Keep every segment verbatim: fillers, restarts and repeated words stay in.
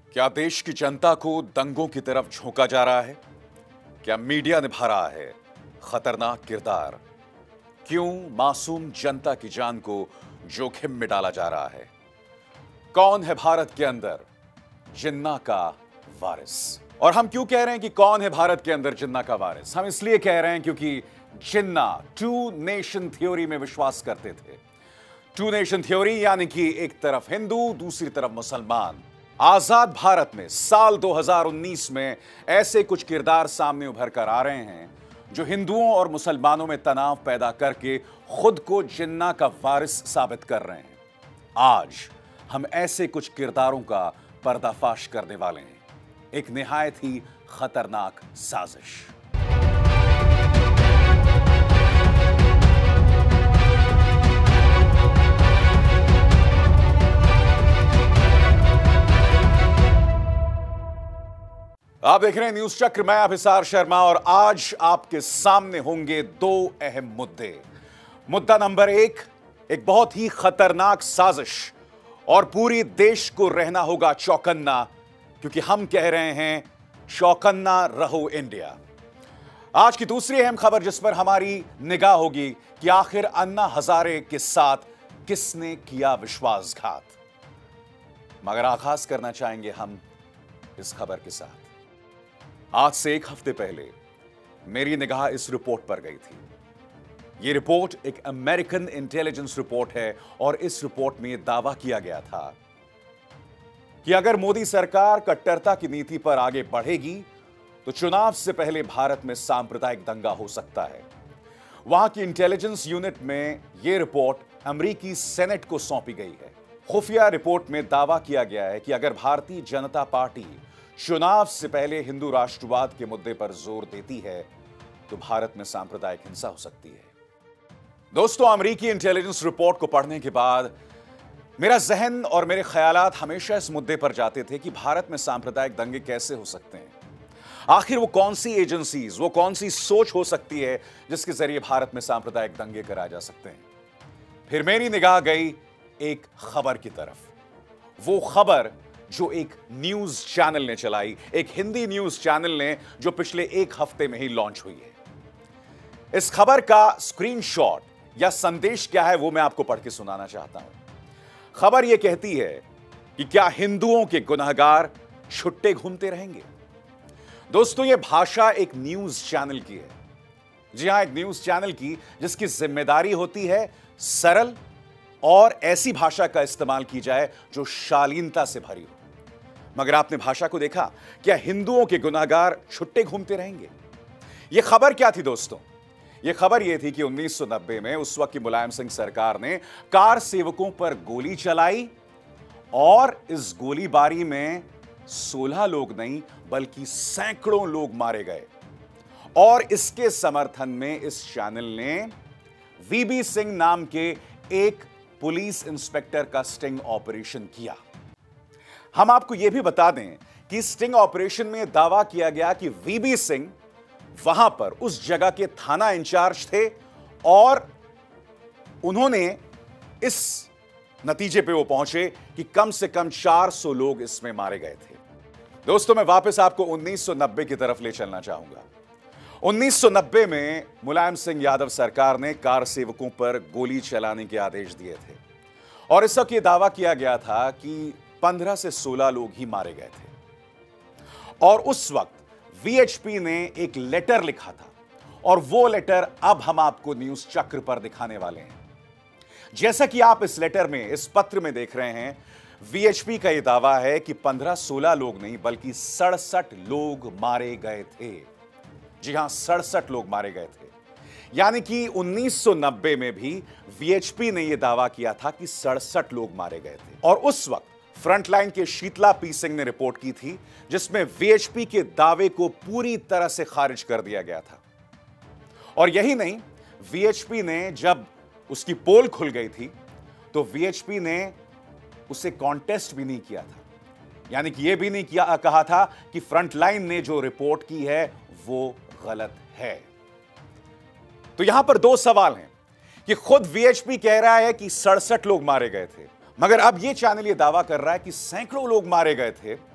क्या देश की जनता को दंगों की तरफ झोंका जा रहा है? क्या मीडिया निभा रहा है खतरनाक किरदार? क्यों मासूम जनता की जान को जोखिम में डाला जा रहा है? कौन है भारत के अंदर जिन्ना का वारिस? और हम क्यों कह रहे हैं कि कौन है भारत के अंदर जिन्ना का वारिस? हम इसलिए कह रहे हैं क्योंकि जिन्ना टू नेशन थ्योरी में विश्वास करते थे। टू नेशन थ्योरी यानी कि एक तरफ हिंदू, दूसरी तरफ मुसलमान। आजाद भारत में साल दो हज़ार उन्नीस में ऐसे कुछ किरदार सामने उभर कर आ रहे हैं जो हिंदुओं और मुसलमानों में तनाव पैदा करके खुद को जिन्ना का वारिस साबित कर रहे हैं। आज हम ऐसे कुछ किरदारों का पर्दाफाश करने वाले हैं, एक निहायत ही खतरनाक साजिश। आप देख रहे हैं न्यूज चक्र, मैं अभिसार शर्मा और आज आपके सामने होंगे दो अहम मुद्दे। मुद्दा नंबर एक, एक बहुत ही खतरनाक साजिश और पूरी देश को रहना होगा चौकन्ना, क्योंकि हम कह रहे हैं चौकन्ना रहो इंडिया। आज की दूसरी अहम खबर जिस पर हमारी निगाह होगी कि आखिर अन्ना हजारे के साथ किसने किया विश्वासघात। मगर आगाज करना चाहेंगे हम इस खबर के साथ। आज से एक हफ्ते पहले मेरी निगाह इस रिपोर्ट पर गई थी। यह रिपोर्ट एक अमेरिकन इंटेलिजेंस रिपोर्ट है और इस रिपोर्ट में यह दावा किया गया था कि अगर मोदी सरकार कट्टरता की नीति पर आगे बढ़ेगी तो चुनाव से पहले भारत में सांप्रदायिक दंगा हो सकता है। वहां की इंटेलिजेंस यूनिट में यह रिपोर्ट अमेरिकी सेनेट को सौंपी गई है। खुफिया रिपोर्ट में दावा किया गया है कि अगर भारतीय जनता पार्टी चुनाव से पहले हिंदू राष्ट्रवाद के मुद्दे पर जोर देती है तो भारत में सांप्रदायिक हिंसा हो सकती है। दोस्तों, अमेरिकी इंटेलिजेंस रिपोर्ट को पढ़ने के बाद मेरा जहन और मेरे ख्यालात हमेशा इस मुद्दे पर जाते थे कि भारत में सांप्रदायिक दंगे कैसे हो सकते हैं। आखिर वो कौन सी एजेंसीज, वो कौन सी सोच हो सकती है जिसके जरिए भारत में सांप्रदायिक दंगे कराए जा सकते हैं। फिर मेरी निगाह गई एक खबर की तरफ। वो खबर जो एक न्यूज चैनल ने चलाई, एक हिंदी न्यूज चैनल ने, जो पिछले एक हफ्ते में ही लॉन्च हुई है। इस खबर का स्क्रीनशॉट या संदेश क्या है वो मैं आपको पढ़ के सुनाना चाहता हूं। खबर यह कहती है कि क्या हिंदुओं के गुनहगार छुट्टे घूमते रहेंगे। दोस्तों, यह भाषा एक न्यूज चैनल की है। जी हां, एक न्यूज चैनल की जिसकी जिम्मेदारी होती है सरल और ऐसी भाषा का इस्तेमाल की जाए जो शालीनता से भरी हो। मगर आपने भाषा को देखा? क्या हिंदुओं के गुनहगार छुट्टे घूमते रहेंगे? यह खबर क्या थी दोस्तों? यह खबर यह थी कि उन्नीस सौ नब्बे में उस वक्त की मुलायम सिंह सरकार ने कार सेवकों पर गोली चलाई और इस गोलीबारी में सोलह लोग नहीं बल्कि सैकड़ों लोग मारे गए। और इसके समर्थन में इस चैनल ने वीबी सिंह नाम के एक पुलिस इंस्पेक्टर का स्टिंग ऑपरेशन किया। हम आपको यह भी बता दें कि स्टिंग ऑपरेशन में दावा किया गया कि वीबी सिंह वहां पर उस जगह के थाना इंचार्ज थे और उन्होंने इस नतीजे पे वो पहुंचे कि कम से कम चार सौ लोग इसमें मारे गए थे। दोस्तों, मैं वापस आपको उन्नीस सौ नब्बे की तरफ ले चलना चाहूंगा। उन्नीस सौ नब्बे में मुलायम सिंह यादव सरकार ने कार सेवकों पर गोली चलाने के आदेश दिए थे और इस वक्त यह दावा किया गया था कि पंद्रह से सोलह लोग ही मारे गए थे। और उस वक्त वीएचपी ने एक लेटर लिखा था और वो लेटर अब हम आपको न्यूज चक्र पर दिखाने वाले हैं। जैसा कि आप इस लेटर में, इस पत्र में देख रहे हैं, वीएचपी का यह दावा है कि पंद्रह सोलह लोग नहीं बल्कि सड़सठ लोग मारे गए थे। जी हां, सड़सठ लोग मारे गए थे। यानी कि उन्नीस सौ नब्बे में भी वीएचपी ने यह दावा किया था कि सड़सठ लोग मारे गए थे। और उस वक्त फ्रंटलाइन के शीतला पी सिंह ने रिपोर्ट की थी जिसमें वीएचपी के दावे को पूरी तरह से खारिज कर दिया गया था। और यही नहीं, वीएचपी ने जब उसकी पोल खुल गई थी तो वीएचपी ने उसे कॉन्टेस्ट भी नहीं किया था। यानी कि यह भी नहीं किया कहा था कि फ्रंटलाइन ने जो रिपोर्ट की है वो गलत है। तो यहां पर दो सवाल हैं कि खुद वीएचपी कह रहा है कि सड़सठ लोग मारे गए थे, मगर अब यह चैनल यह दावा कर रहा है कि सैकड़ों लोग मारे गए थे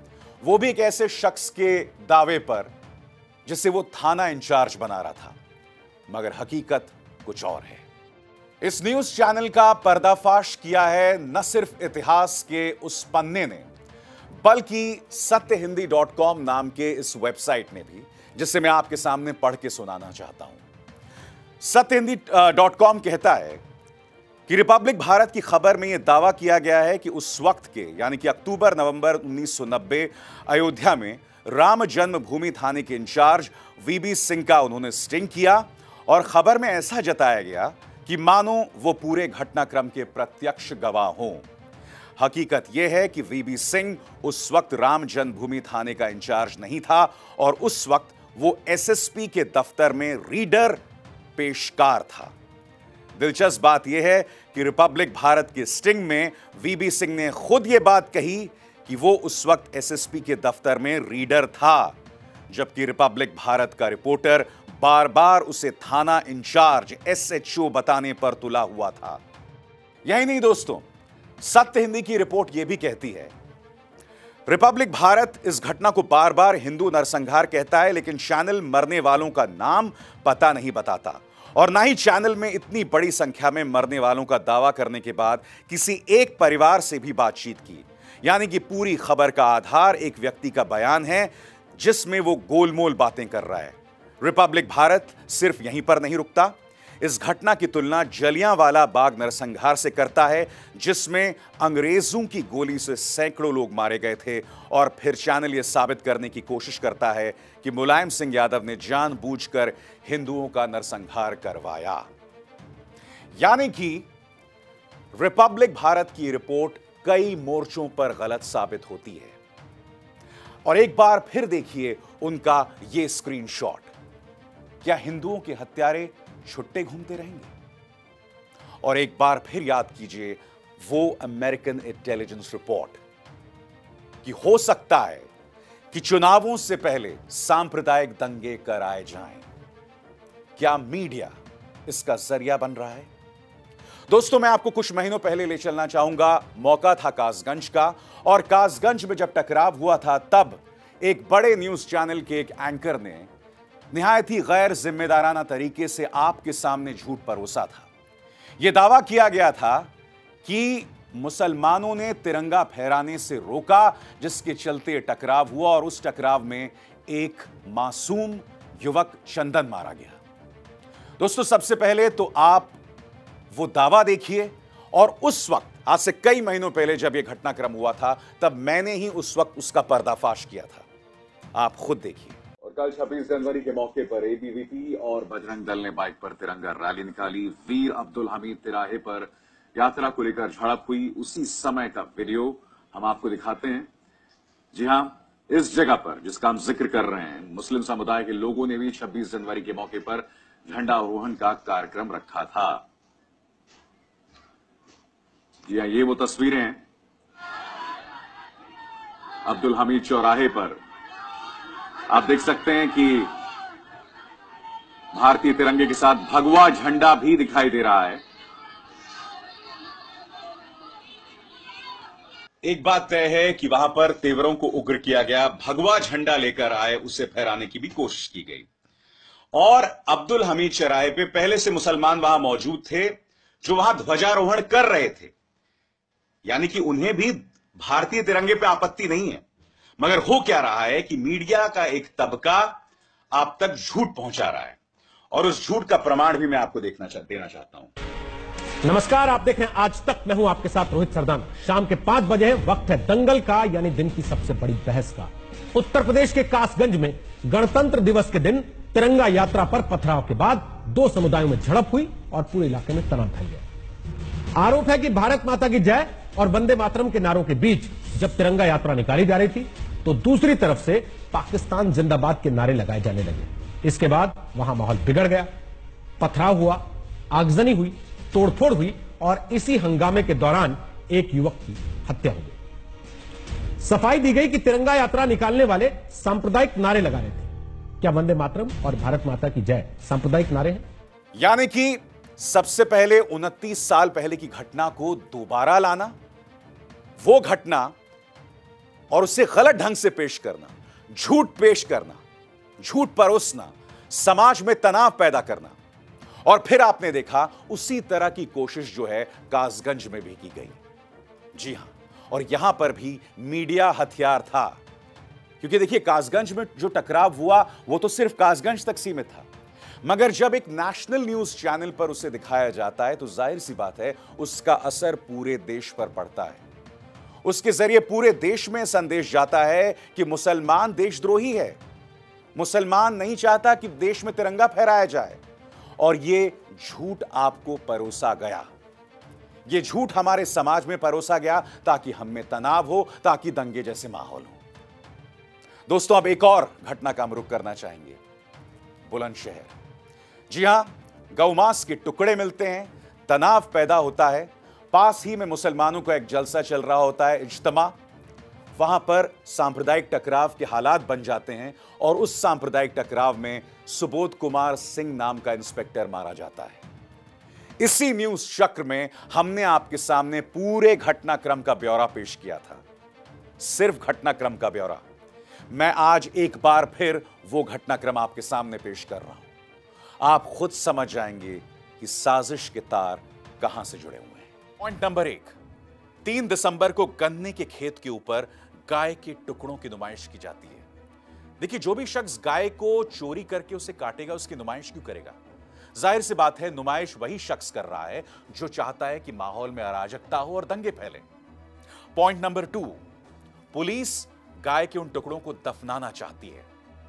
वो भी एक ऐसे शख्स के दावे पर जिसे वो थाना इंचार्ज बना रहा था, मगर हकीकत कुछ और है। इस न्यूज चैनल का पर्दाफाश किया है न सिर्फ इतिहास के उस पन्ने ने, बल्कि सत्य हिंदी डॉट कॉम नाम के इस वेबसाइट ने भी, जिसे मैं आपके सामने पढ़ के सुनाना चाहता हूं। सत्य हिंदी डॉट कॉम कहता है कि रिपब्लिक भारत की खबर में यह दावा किया गया है कि उस वक्त के यानी कि अक्टूबर नवंबर उन्नीस सौ नब्बे अयोध्या में राम जन्मभूमि थाने के इंचार्ज वीबी सिंह का उन्होंने स्टिंग किया और खबर में ऐसा जताया गया कि मानो वो पूरे घटनाक्रम के प्रत्यक्ष गवाह हों। हकीकत यह है कि वीबी सिंह उस वक्त राम जन्मभूमि थाने का इंचार्ज नहीं था और उस वक्त वो एसएसपी के दफ्तर में रीडर पेशकार था। दिलचस्प बात यह है कि रिपब्लिक भारत के स्टिंग में वीबी सिंह ने खुद यह बात कही कि वो उस वक्त एसएसपी के दफ्तर में रीडर था, जबकि रिपब्लिक भारत का रिपोर्टर बार बार उसे थाना इंचार्ज एसएचओ बताने पर तुला हुआ था। यही नहीं दोस्तों, सत्य हिंदी की रिपोर्ट यह भी कहती है रिपब्लिक भारत इस घटना को बार बार हिंदू नरसंहार कहता है, लेकिन चैनल मरने वालों का नाम पता नहीं बताता और ना ही चैनल में इतनी बड़ी संख्या में मरने वालों का दावा करने के बाद किसी एक परिवार से भी बातचीत की। यानी कि पूरी खबर का आधार एक व्यक्ति का बयान है जिसमें वो गोलमोल बातें कर रहा है। रिपब्लिक भारत सिर्फ यहीं पर नहीं रुकता, इस घटना की तुलना जलियांवाला बाग नरसंहार से करता है, जिसमें अंग्रेजों की गोली से सैकड़ों लोग मारे गए थे, और फिर चैनल यह साबित करने की कोशिश करता है कि मुलायम सिंह यादव ने जानबूझकर हिंदुओं का नरसंहार करवाया। यानी कि रिपब्लिक भारत की रिपोर्ट कई मोर्चों पर गलत साबित होती है। और एक बार फिर देखिए उनका यह स्क्रीनशॉट। क्या हिंदुओं के हत्यारे छुट्टे घूमते रहेंगे? और एक बार फिर याद कीजिए वो अमेरिकन इंटेलिजेंस रिपोर्ट कि हो सकता है कि चुनावों से पहले सांप्रदायिक दंगे कराए जाएं। क्या मीडिया इसका जरिया बन रहा है? दोस्तों, मैं आपको कुछ महीनों पहले ले चलना चाहूंगा। मौका था कासगंज का, और कासगंज में जब टकराव हुआ था तब एक बड़े न्यूज चैनल के एक एंकर ने निहायत ही गैर जिम्मेदाराना तरीके से आपके सामने झूठ परोसा था। यह दावा किया गया था कि मुसलमानों ने तिरंगा फहराने से रोका, जिसके चलते टकराव हुआ और उस टकराव में एक मासूम युवक चंदन मारा गया। दोस्तों, सबसे पहले तो आप वो दावा देखिए, और उस वक्त आज से कई महीनों पहले जब यह घटनाक्रम हुआ था तब मैंने ही उस वक्त उसका पर्दाफाश किया था। आप खुद देखिए। और कल छब्बीस जनवरी के मौके पर एबीवीपी और बजरंग दल ने बाइक पर तिरंगा रैली निकाली। वीर अब्दुल हमीद तिराहे पर यात्रा को लेकर झड़प हुई। उसी समय का वीडियो हम आपको दिखाते हैं। जी हां, इस जगह पर जिसका हम जिक्र कर रहे हैं, मुस्लिम समुदाय के लोगों ने भी छब्बीस जनवरी के मौके पर झंडारोहण का कार्यक्रम रखा था। जी हां, ये वो तस्वीरें हैं अब्दुल हमीद चौराहे पर। आप देख सकते हैं कि भारतीय तिरंगे के साथ भगवा झंडा भी दिखाई दे रहा है। एक बात तय है कि वहां पर तेवरों को उग्र किया गया, भगवा झंडा लेकर आए, उसे फहराने की भी कोशिश की गई। और अब्दुल हमीद चौराहे पे पहले से मुसलमान वहां मौजूद थे जो वहां ध्वजारोहण कर रहे थे, यानी कि उन्हें भी भारतीय तिरंगे पे आपत्ति नहीं है। मगर हो क्या रहा है कि मीडिया का एक तबका आप तक झूठ पहुंचा रहा है, और उस झूठ का प्रमाण भी मैं आपको देखना चा, देना चाहता हूं। नमस्कार, आप देख रहे हैं आज तक। मैं हूं आपके साथ रोहित सरदाना। शाम के पांच बजे है, वक्त है दंगल का, यानी दिन की सबसे बड़ी बहस का। उत्तर प्रदेश के कासगंज में गणतंत्र दिवस के दिन तिरंगा यात्रा पर पथराव के बाद दो समुदायों में झड़प हुई और पूरे इलाके में तनाव फैल गया। आरोप है कि भारत माता की जय और वंदे मातरम के नारों के बीच जब तिरंगा यात्रा निकाली जा रही थी तो दूसरी तरफ से पाकिस्तान जिंदाबाद के नारे लगाए जाने लगे। इसके बाद वहां माहौल बिगड़ गया, पथराव हुआ, आगजनी हुई, तोड़फोड़ हुई और इसी हंगामे के दौरान एक युवक की हत्या हो गई। सफाई दी गई कि तिरंगा यात्रा निकालने वाले सांप्रदायिक नारे लगा रहे थे। क्या वंदे मातरम और भारत माता की जय सांप्रदायिक नारे हैं? यानी कि सबसे पहले उनतीस साल पहले की घटना को दोबारा लाना, वो घटना और उसे गलत ढंग से पेश करना, झूठ पेश करना, झूठ परोसना, समाज में तनाव पैदा करना। और फिर आपने देखा उसी तरह की कोशिश जो है कासगंज में भी की गई। जी हां, और यहां पर भी मीडिया हथियार था, क्योंकि देखिए कासगंज में जो टकराव हुआ वो तो सिर्फ कासगंज तक सीमित था, मगर जब एक नेशनल न्यूज चैनल पर उसे दिखाया जाता है तो जाहिर सी बात है उसका असर पूरे देश पर पड़ता है। उसके जरिए पूरे देश में संदेश जाता है कि मुसलमान देशद्रोही है, मुसलमान नहीं चाहता कि देश में तिरंगा फहराया जाए। और ये झूठ आपको परोसा गया, ये झूठ हमारे समाज में परोसा गया ताकि हम में तनाव हो, ताकि दंगे जैसे माहौल हो। दोस्तों, अब एक और घटना का हम रुख करना चाहेंगे, बुलंदशहर। जी हां, गौमांस के टुकड़े मिलते हैं, तनाव पैदा होता है, पास ही में मुसलमानों का एक जलसा चल रहा होता है, इज्तिमा। वहां पर सांप्रदायिक टकराव के हालात बन जाते हैं और उस सांप्रदायिक टकराव में सुबोध कुमार सिंह नाम का इंस्पेक्टर मारा जाता है। इसी न्यूज चक्र में हमने आपके सामने पूरे घटनाक्रम का ब्यौरा पेश किया था, सिर्फ घटनाक्रम का ब्यौरा। मैं आज एक बार फिर वो घटनाक्रम आपके सामने पेश कर रहा हूं। आप खुद समझ जाएंगे कि साजिश के तार कहां से जुड़े हुए हैं। पॉइंट नंबर एक, तीन दिसंबर को गन्ने के खेत के ऊपर गाय के टुकड़ों की नुमाइश की जाती है। देखिए, जो भी शख्स गाय को चोरी करके उसे काटेगा उसकी नुमाइश क्यों करेगा? जाहिर सी बात है नुमाइश वही शख्स कर रहा है जो चाहता है कि माहौल में अराजकता हो और दंगे फैले। पॉइंट नंबर टू, पुलिस गाय के उन टुकड़ों को दफनाना चाहती है,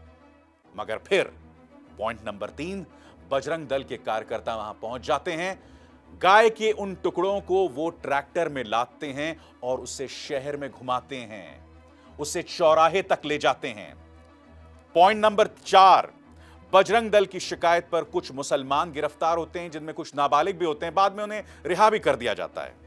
मगर फिर पॉइंट नंबर तीन, बजरंग दल के कार्यकर्ता वहां पहुंच जाते हैं, गाय के उन टुकड़ों को वो ट्रैक्टर में लादते हैं और उसे शहर में घुमाते हैं, उसे चौराहे तक ले जाते हैं। पॉइंट नंबर चार, बजरंग दल की शिकायत पर कुछ मुसलमान गिरफ्तार होते हैं, जिनमें कुछ नाबालिग भी होते हैं, बाद में उन्हें रिहा भी कर दिया जाता है।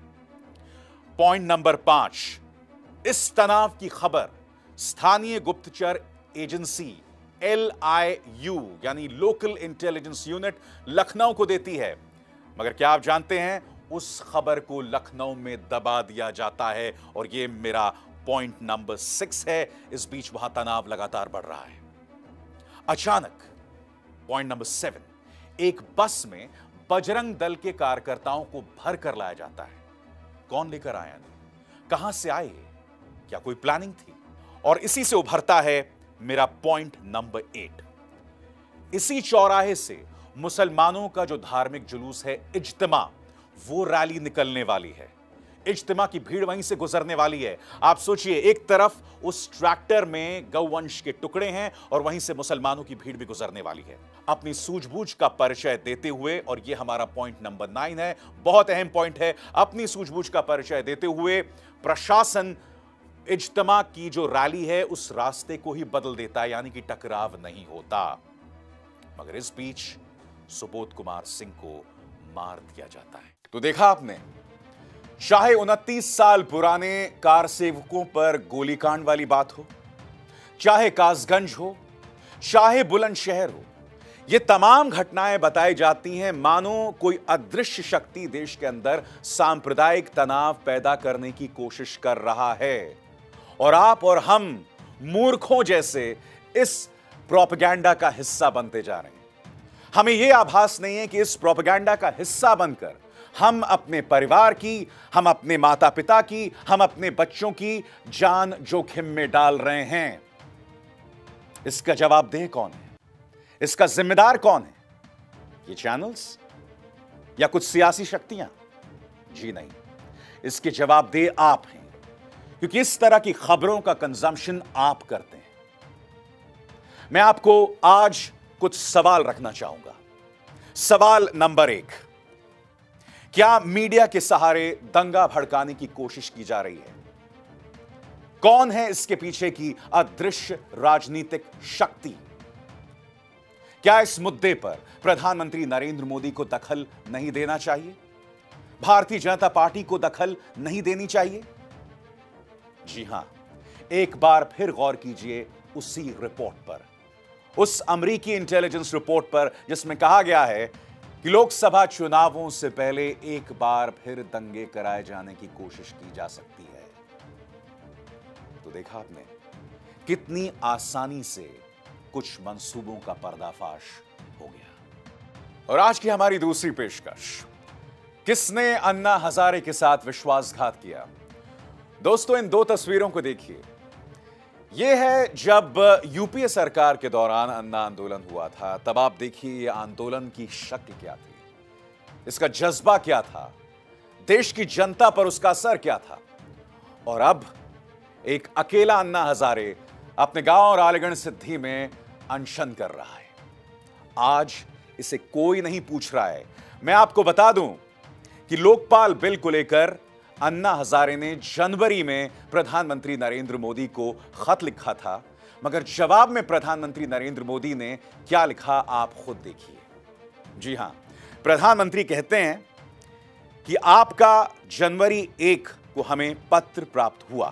पॉइंट नंबर पांच, इस तनाव की खबर स्थानीय गुप्तचर एजेंसी एल आई यू यानी लोकल इंटेलिजेंस यूनिट लखनऊ को देती है, मगर क्या आप जानते हैं उस खबर को लखनऊ में दबा दिया जाता है। और यह मेरा पॉइंट नंबर सिक्स है। इस बीच वहां तनाव लगातार बढ़ रहा है। अचानक पॉइंट नंबर सेवन, एक बस में बजरंग दल के कार्यकर्ताओं को भर कर लाया जाता है। कौन लेकर आया, कहां से आए, क्या कोई प्लानिंग थी? और इसी से उभरता है मेरा पॉइंट नंबर एट। इसी चौराहे से मुसलमानों का जो धार्मिक जुलूस है इज्तिमा, वो रैली निकलने वाली है। इज्तिमा की भीड़ वहीं से गुजरने वाली है। आप सोचिए, एक तरफ उस ट्रैक्टर में गौवंश के टुकड़े हैं और वहीं से मुसलमानों की भीड़ भी गुजरने वाली है। अपनी सूझबूझ का परिचय देते हुए, और यह हमारा पॉइंट नंबर नाइन है, बहुत अहम पॉइंट है, अपनी सूझबूझ का परिचय देते हुए प्रशासन इज्तिमा की जो रैली है उस रास्ते को ही बदल देता है, यानी कि टकराव नहीं होता। मगर इस बीच सुबोध कुमार सिंह को मार दिया जाता है। तो देखा आपने, चाहे उनतीस साल पुराने कार सेवकों पर गोलीकांड वाली बात हो, चाहे कासगंज हो, चाहे बुलंदशहर हो, ये तमाम घटनाएं बताई जाती हैं मानो कोई अदृश्य शक्ति देश के अंदर सांप्रदायिक तनाव पैदा करने की कोशिश कर रहा है। और आप और हम मूर्खों जैसे इस प्रोपेगेंडा का हिस्सा बनते जा रहे हैं। हमें यह आभास नहीं है कि इस प्रोपेगेंडा का हिस्सा बनकर हम अपने परिवार की, हम अपने माता पिता की, हम अपने बच्चों की जान जोखिम में डाल रहे हैं। इसका जवाबदेह कौन है? इसका जिम्मेदार कौन है? ये चैनल्स या कुछ सियासी शक्तियां? जी नहीं, इसके जवाबदेह आप हैं, क्योंकि इस तरह की खबरों का कंजम्पशन आप करते हैं। मैं आपको आज कुछ सवाल रखना चाहूंगा। सवाल नंबर एक, क्या मीडिया के सहारे दंगा भड़काने की कोशिश की जा रही है? कौन है इसके पीछे की अदृश्य राजनीतिक शक्ति? क्या इस मुद्दे पर प्रधानमंत्री नरेंद्र मोदी को दखल नहीं देना चाहिए? भारतीय जनता पार्टी को दखल नहीं देनी चाहिए? जी हां, एक बार फिर गौर कीजिए उसी रिपोर्ट पर, उस अमेरिकी इंटेलिजेंस रिपोर्ट पर जिसमें कहा गया है कि लोकसभा चुनावों से पहले एक बार फिर दंगे कराए जाने की कोशिश की जा सकती है। तो देखा आपने कितनी आसानी से कुछ मंसूबों का पर्दाफाश हो गया। और आज की हमारी दूसरी पेशकश, किसने अन्ना हजारे के साथ विश्वासघात किया। दोस्तों, इन दो तस्वीरों को देखिए। यह है जब यूपीए सरकार के दौरान अन्ना आंदोलन हुआ था। तब आप देखिए ये आंदोलन की शक्ल क्या थी, इसका जज्बा क्या था, देश की जनता पर उसका असर क्या था। और अब एक अकेला अन्ना हजारे अपने गांव और आलीगढ़ सिद्धि में अनशन कर रहा है। आज इसे कोई नहीं पूछ रहा है। मैं आपको बता दूं कि लोकपाल बिल को लेकर अन्ना हजारे ने जनवरी में प्रधानमंत्री नरेंद्र मोदी को खत लिखा था, मगर जवाब में प्रधानमंत्री नरेंद्र मोदी ने क्या लिखा आप खुद देखिए। जी हां, प्रधानमंत्री कहते हैं कि आपका जनवरी एक को हमें पत्र प्राप्त हुआ।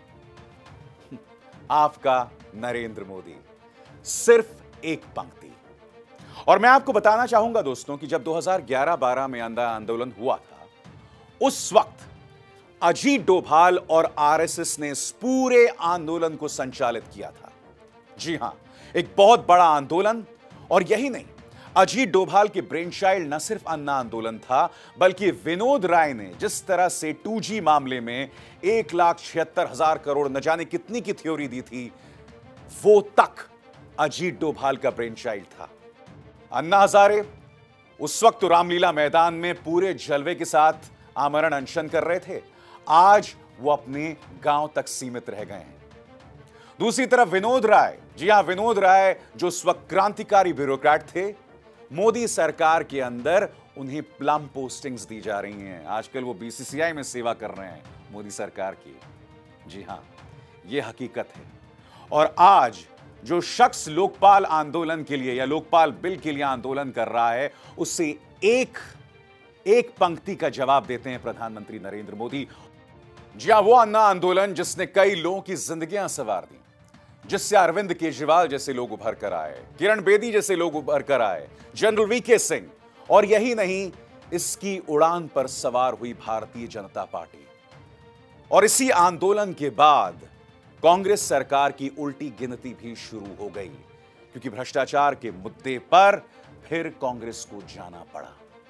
आपका नरेंद्र मोदी, सिर्फ एक पंक्ति। और मैं आपको बताना चाहूंगा दोस्तों कि जब दो हज़ार ग्यारह बारह में अन्ना आंदोलन हुआ था, उस वक्त अजीत डोभाल और आरएसएस ने इस पूरे आंदोलन को संचालित किया था। जी हां, एक बहुत बड़ा आंदोलन। और यही नहीं, अजीत डोभाल के ब्रेन चाइल्ड न सिर्फ अन्ना आंदोलन था, बल्कि विनोद राय ने जिस तरह से टू जी मामले में एक लाख छिहत्तर हजार करोड़ न जाने कितनी की थ्योरी दी थी, वो तक अजीत डोभाल का ब्रेन चाइल्ड था। अन्ना हजारे उस वक्त तो रामलीला मैदान में पूरे जलवे के साथ आमरण अनशन कर रहे थे। आज वो अपने गांव तक सीमित रह गए हैं। दूसरी तरफ विनोद राय, जी हां, विनोद राय जो उस वक्त क्रांतिकारी ब्यूरोक्रेट थे, मोदी सरकार के अंदर उन्हें प्लम पोस्टिंग्स दी जा रही हैं। आजकल वो बीसीसीआई में सेवा कर रहे हैं मोदी सरकार की। जी हां, यह हकीकत है। और आज जो शख्स लोकपाल आंदोलन के लिए या लोकपाल बिल के लिए आंदोलन कर रहा है, उससे एक एक पंक्ति का जवाब देते हैं प्रधानमंत्री नरेंद्र मोदी। जी हां, वो अन्ना आंदोलन जिसने कई लोगों की जिंदगियां संवार दी, जिससे अरविंद केजरीवाल जैसे लोग उभर कर आए, किरण बेदी जैसे लोग उभर कर आए, जनरल वीके सिंह, और यही नहीं, इसकी उड़ान पर सवार हुई भारतीय जनता पार्टी। और इसी आंदोलन के बाद कांग्रेस सरकार की उल्टी गिनती भी शुरू हो गई, क्योंकि भ्रष्टाचार के मुद्दे पर फिर कांग्रेस को जाना पड़ा।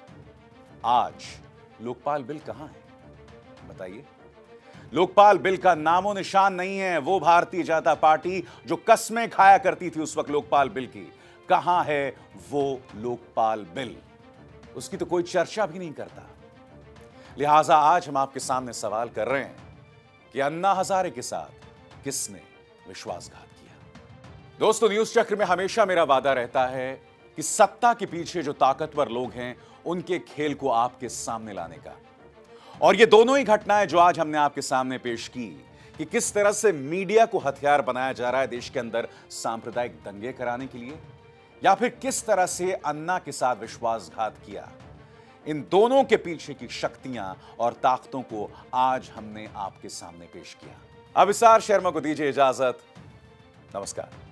आज लोकपाल बिल कहां है बताइए? लोकपाल बिल का नामो निशान नहीं है। वो भारतीय जनता पार्टी जो कस्में खाया करती थी उस वक्त लोकपाल बिल की, कहां है वो लोकपाल बिल? उसकी तो कोई चर्चा भी नहीं करता। लिहाजा आज हम आपके सामने सवाल कर रहे हैं कि अन्ना हजारे के साथ किसने विश्वासघात किया। दोस्तों, न्यूज चक्र में हमेशा मेरा वादा रहता है कि सत्ता के पीछे जो ताकतवर लोग हैं, उनके खेल को आपके सामने लाने का। और ये दोनों ही घटनाएं जो आज हमने आपके सामने पेश की, कि किस तरह से मीडिया को हथियार बनाया जा रहा है देश के अंदर सांप्रदायिक दंगे कराने के लिए, या फिर किस तरह से अन्ना के साथ विश्वासघात किया, इन दोनों के पीछे की शक्तियां और ताकतों को आज हमने आपके सामने पेश किया। अभिसार शर्मा को दीजिए इजाजत। नमस्कार।